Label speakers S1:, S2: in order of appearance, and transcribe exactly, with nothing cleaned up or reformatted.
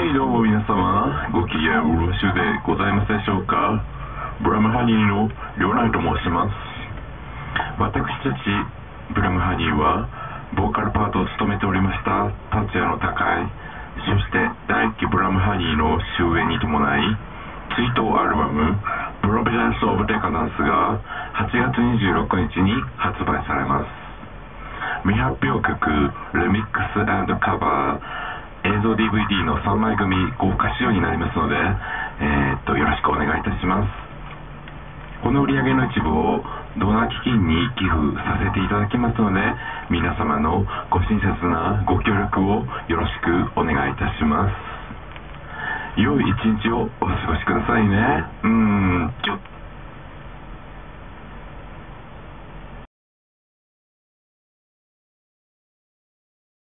S1: はいどうも皆様、ご機嫌よろしゅうでございますでしょうか。ブラムハニーのリョナイと申します。私たちブラムハニーはボーカルパートを務めておりました達也の高い、そして第一期ブラムハニーの終焉に伴い追悼アルバム Providence of Decadence がはちがつにじゅうろくにちに発売されます。未発表曲レミックス&カバー映像 ディーブイディー のさんまい組豪華仕様になりますので、えー、っとよろしくお願いいたします。この売り上げの一部をドナー基金に寄付させていただきますので、皆様のご親切なご協力をよろしくお願いいたします。良い一日をお過ごしくださいね。うーん、ちょっと